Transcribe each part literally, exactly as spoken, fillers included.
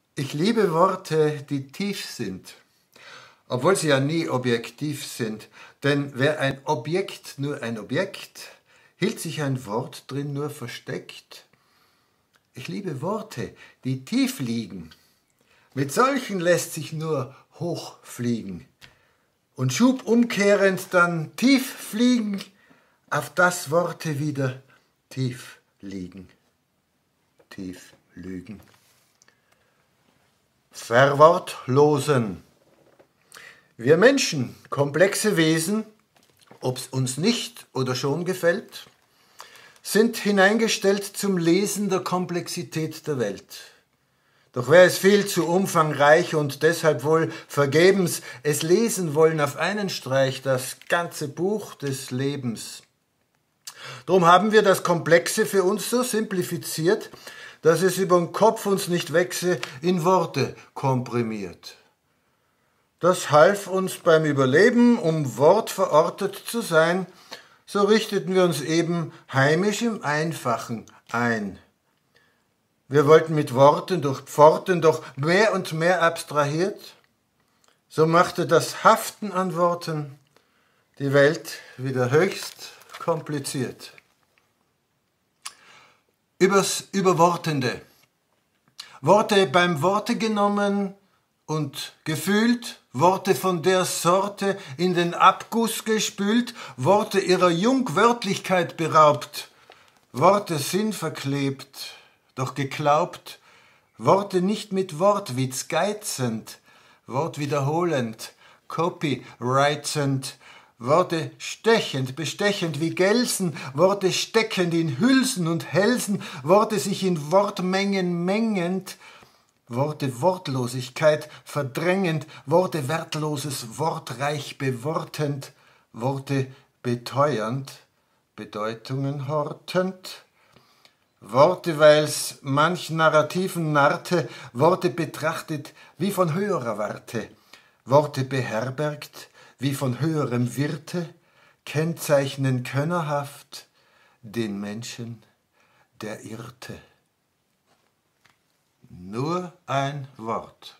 Ich liebe Worte, die tief sind, obwohl sie ja nie objektiv sind. Denn wäre ein Objekt nur ein Objekt, hielt sich ein Wort drin nur versteckt. Ich liebe Worte, die tief liegen. Mit solchen lässt sich nur hoch fliegen. Und schubumkehrend dann tief fliegen, auf das Worte wieder tief liegen, tief lügen. Verwortlosen. Wir Menschen, komplexe Wesen, ob's uns nicht oder schon gefällt, sind hineingestellt zum Lesen der Komplexität der Welt. Doch wäre es viel zu umfangreich und deshalb wohl vergebens es lesen wollen auf einen Streich, das ganze Buch des Lebens. Drum haben wir das Komplexe für uns so simplifiziert, dass es über den Kopf uns nicht wechse, in Worte komprimiert. Das half uns beim Überleben, um wortverortet zu sein, so richteten wir uns eben heimisch im Einfachen ein. Wir wollten mit Worten durch Pforten doch mehr und mehr abstrahiert. So machte das Haften an Worten die Welt wieder höchst kompliziert. Übers Überwortende. Worte beim Worte genommen und gefühlt, Worte von der Sorte in den Abguss gespült, Worte ihrer Jungwörtlichkeit beraubt, Worte sinnverklebt, doch geglaubt, Worte nicht mit Wortwitz geizend, wortwiederholend, copywritend, Worte stechend, bestechend wie Gelsen, Worte steckend in Hülsen und Hälsen, Worte sich in Wortmengen mengend, Worte Wortlosigkeit verdrängend, Worte wertloses Wortreich bewortend, Worte beteuernd, Bedeutungen hortend, Worte, weil's manch Narrativen narrte, Worte betrachtet wie von höherer Warte, Worte beherbergt wie von höherem Wirte, kennzeichnen könnerhaft den Menschen, der irrte. Nur ein Wort.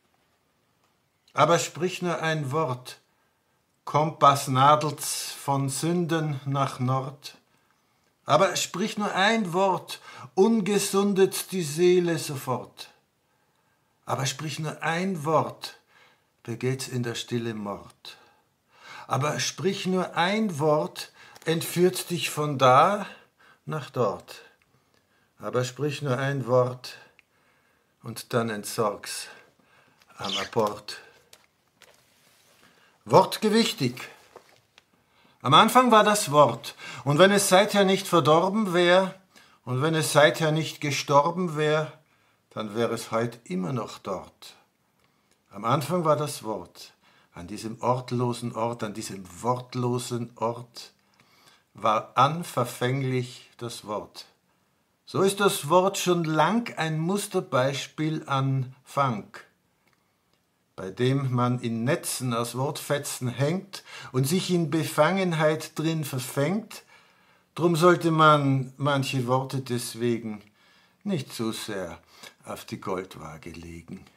Aber sprich nur ein Wort, Kompassnadelt's von Sünden nach Nord. Aber sprich nur ein Wort, ungesundet die Seele sofort. Aber sprich nur ein Wort, begeht's in der Stille Mord. Aber sprich nur ein Wort, entführt dich von da nach dort. Aber sprich nur ein Wort und dann entsorg's am Abort. Wortgewichtig. Am Anfang war das Wort, und wenn es seither nicht verdorben wär, und wenn es seither nicht gestorben wär, dann wäre es heut immer noch dort. Am Anfang war das Wort. An diesem ortlosen Ort, an diesem wortlosen Ort war unverfänglich das Wort. So ist das Wort schon lang ein Musterbeispiel an Fang, bei dem man in Netzen aus Wortfetzen hängt und sich in Befangenheit drin verfängt. Drum sollte man manche Worte deswegen nicht so sehr auf die Goldwaage legen.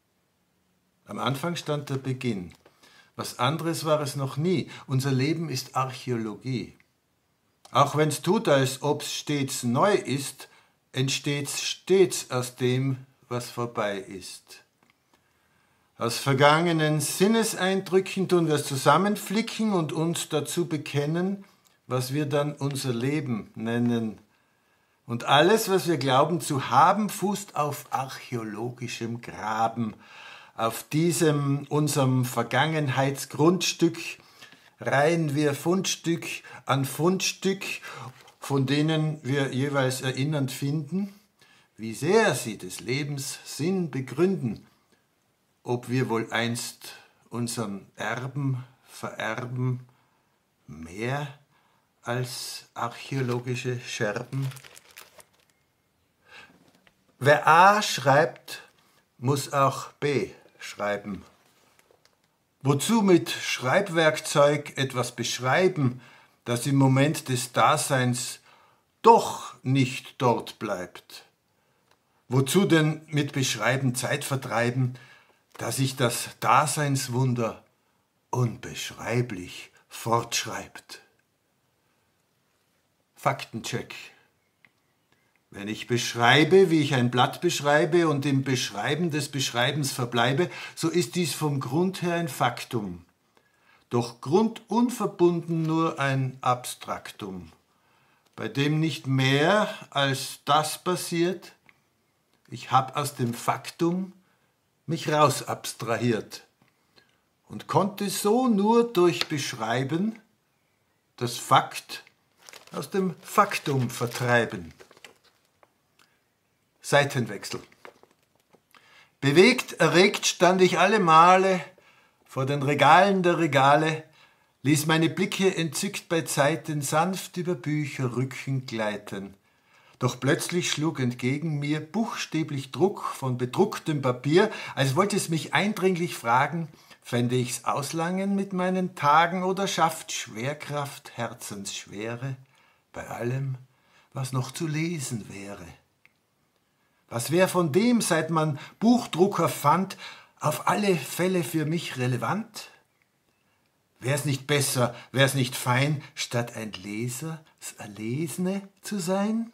Am Anfang stand der Beginn. Was anderes war es noch nie. Unser Leben ist Archäologie. Auch wenn's tut, als ob's stets neu ist, entsteht's stets aus dem, was vorbei ist. Aus vergangenen Sinneseindrücken tun wir es zusammenflicken und uns dazu bekennen, was wir dann unser Leben nennen. Und alles, was wir glauben zu haben, fußt auf archäologischem Graben. Auf diesem, unserem Vergangenheitsgrundstück, reihen wir Fundstück an Fundstück, von denen wir jeweils erinnernd finden, wie sehr sie des Lebens Sinn begründen, ob wir wohl einst unseren Erben vererben, mehr als archäologische Scherben. Wer A schreibt, muss auch B schreiben. Wozu mit Schreibwerkzeug etwas beschreiben, das im Moment des Daseins doch nicht dort bleibt? Wozu denn mit Beschreiben Zeit vertreiben, da sich das Daseinswunder unbeschreiblich fortschreibt? Faktencheck. Wenn ich beschreibe, wie ich ein Blatt beschreibe und im Beschreiben des Beschreibens verbleibe, so ist dies vom Grund her ein Faktum, doch grundunverbunden nur ein Abstraktum, bei dem nicht mehr als das passiert, ich habe aus dem Faktum mich raus abstrahiert und konnte so nur durch Beschreiben das Fakt aus dem Faktum vertreiben. Seitenwechsel. Bewegt, erregt stand ich alle Male vor den Regalen der Regale, ließ meine Blicke entzückt bei Zeiten sanft über Bücherrücken gleiten. Doch plötzlich schlug entgegen mir buchstäblich Druck von bedrucktem Papier, als wollte es mich eindringlich fragen, fände ich's auslangen mit meinen Tagen oder schafft Schwerkraft Herzensschwere bei allem, was noch zu lesen wäre? Was wär von dem, seit man Buchdrucker fand, auf alle Fälle für mich relevant? Wär's nicht besser, wär's nicht fein, statt ein Leser, das Erlesene zu sein?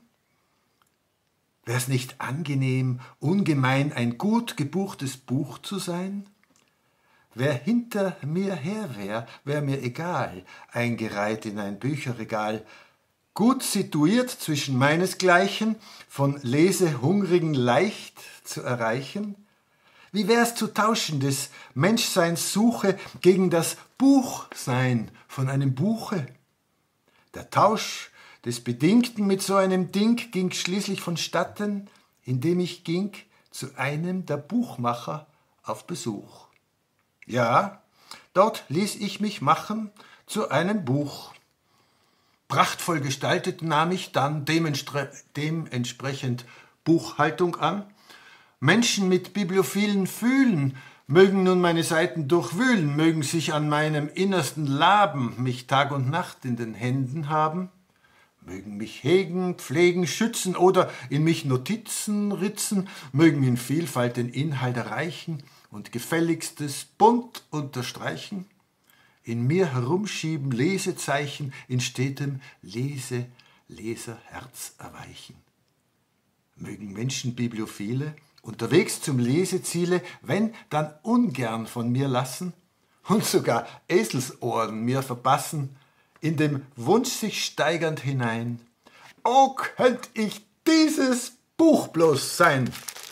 Wär's nicht angenehm, ungemein ein gut gebuchtes Buch zu sein? Wer hinter mir her wär, wär mir egal, eingereiht in ein Bücherregal, gut situiert zwischen meinesgleichen, von Lesehungrigen leicht zu erreichen? Wie wär's zu tauschen des Menschseins Suche gegen das Buchsein von einem Buche? Der Tausch des Bedingten mit so einem Ding ging schließlich vonstatten, indem ich ging zu einem der Buchmacher auf Besuch. Ja, dort ließ ich mich machen zu einem Buch. Prachtvoll gestaltet nahm ich dann dementsprechend Buchhaltung an. Menschen mit bibliophilen Fühlen mögen nun meine Seiten durchwühlen, mögen sich an meinem Innersten laben, mich Tag und Nacht in den Händen haben, mögen mich hegen, pflegen, schützen oder in mich Notizen ritzen, mögen in Vielfalt den Inhalt erreichen und Gefälligstes bunt unterstreichen, in mir herumschieben Lesezeichen, in stetem Lese, Leserherz erweichen. Mögen Menschen Bibliophile unterwegs zum Leseziele, wenn, dann ungern von mir lassen und sogar Eselsohren mir verpassen, in dem Wunsch sich steigernd hinein. Oh, könnt ich dieses Buch bloß sein!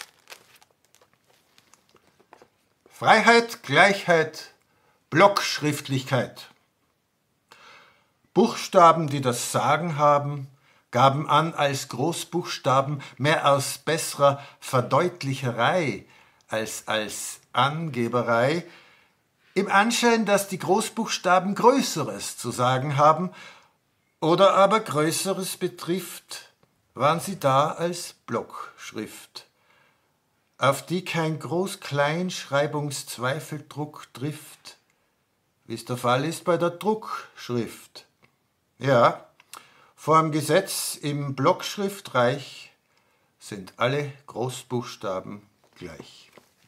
Freiheit, Gleichheit, Blockschriftlichkeit. Buchstaben, die das Sagen haben, gaben an als Großbuchstaben mehr aus besserer Verdeutlicherei als als Angeberei, im Anschein, dass die Großbuchstaben Größeres zu sagen haben oder aber Größeres betrifft, waren sie da als Blockschrift, auf die kein Groß-Klein-Schreibungszweifeldruck trifft, wie es der Fall ist bei der Druckschrift. Ja, vorm Gesetz im Blockschriftreich sind alle Großbuchstaben gleich.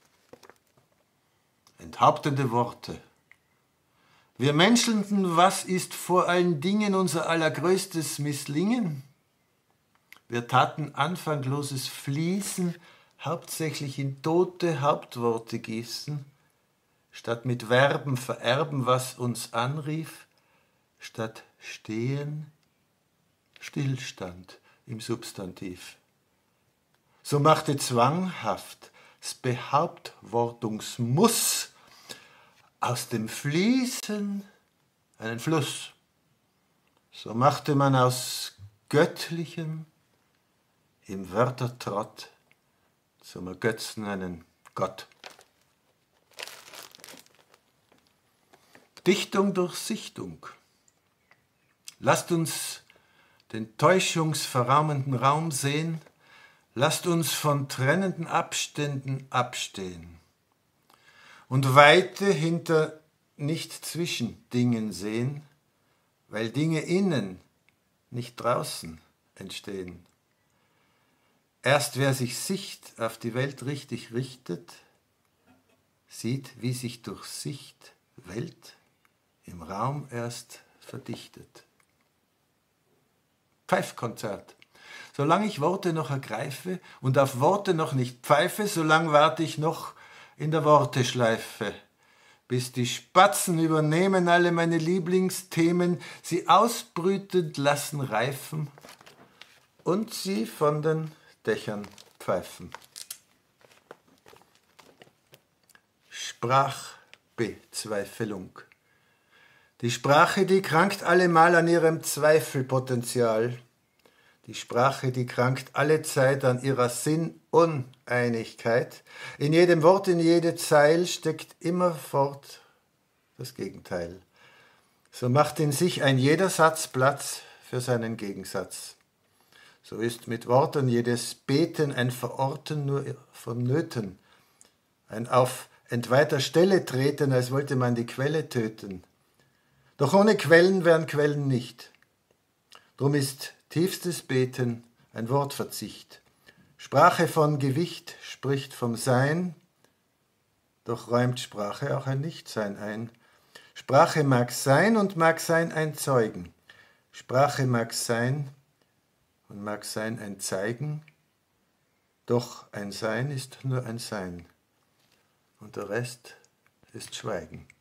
Enthauptende Worte. Wir Menschelnden, was ist vor allen Dingen unser allergrößtes Misslingen? Wir taten anfangloses Fließen hauptsächlich in tote Hauptworte gießen, statt mit Verben vererben, was uns anrief, statt stehen, Stillstand im Substantiv. So machte zwanghaft das Behauptwortungsmuss aus dem Fließen einen Fluss. So machte man aus Göttlichem im Wörtertrott zum Ergötzen einen Gott. Dichtung durch Sichtung. Lasst uns den täuschungsverraumenden Raum sehen, lasst uns von trennenden Abständen abstehen und Weite hinter nicht zwischen Dingen sehen, weil Dinge innen, nicht draußen entstehen. Erst wer sich Sicht auf die Welt richtig richtet, sieht, wie sich durch Sicht Welt im Raum erst verdichtet. Pfeifkonzert. Solange ich Worte noch ergreife und auf Worte noch nicht pfeife, solange warte ich noch in der Worteschleife, bis die Spatzen übernehmen alle meine Lieblingsthemen, sie ausbrütend lassen reifen und sie von den Dächern pfeifen. Sprachbezweifelung. Die Sprache, die krankt allemal an ihrem Zweifelpotenzial. Die Sprache, die krankt allezeit an ihrer Sinnuneinigkeit. In jedem Wort, in jede Zeil steckt immerfort das Gegenteil. So macht in sich ein jeder Satz Platz für seinen Gegensatz. So ist mit Worten jedes Beten ein Verorten nur vonnöten, ein auf entweiter Stelle treten, als wollte man die Quelle töten. Doch ohne Quellen wären Quellen nicht. Drum ist tiefstes Beten ein Wortverzicht. Sprache von Gewicht spricht vom Sein, doch räumt Sprache auch ein Nichtsein ein. Sprache mag sein und mag sein ein Zeugen. Sprache mag sein und mag sein ein Zeigen, doch ein Sein ist nur ein Sein und der Rest ist Schweigen.